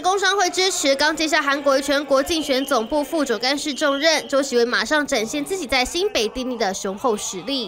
工商会支持，刚接下韩国瑜全国竞选总部副总干事重任，周习伟马上展现自己在新北定力的雄厚实力。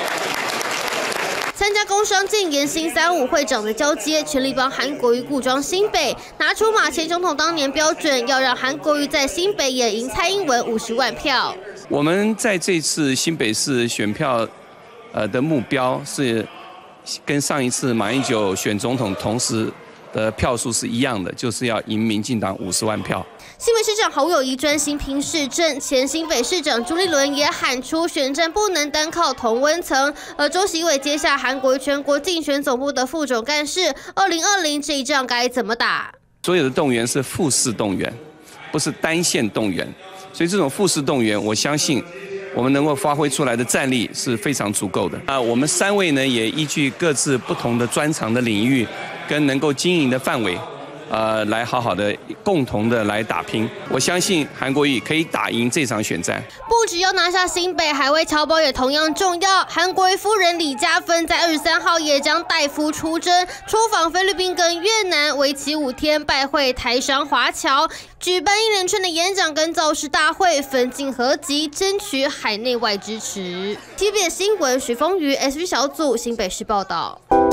参加工商建言新35会长的交接，全力帮韩国瑜固装新北，拿出马前总统当年标准，要让韩国瑜在新北也赢蔡英文50万票。 我们在这次新北市选票的目标是跟上一次马英九选总统同时的票数是一样的，就是要赢民进党50万票。 新北市长侯友宜专心拼市政，前新北市长朱立伦也喊出选战不能单靠同温层。而周习伟接下韩国瑜全国竞选总部的副总干事，2020这一仗该怎么打？ 所有的动员是复式动员，不是单线动员，所以这种复式动员，我相信我们能够发挥出来的战力是非常足够的。我们3位呢也依据各自不同的专长的领域跟能够经营的范围。 来好好的共同的来打拼，我相信韩国瑜可以打赢这场选战。 不只要拿下新北，海外侨胞也同样重要。韩国瑜夫人李佳芬在23号也将带夫出征，出访菲律宾跟越南，为期5天拜会台商华侨，举办一连串的演讲跟造势大会，分进合集，争取海内外支持。TVBS 新闻许峰瑜 SV 小组新北市报道。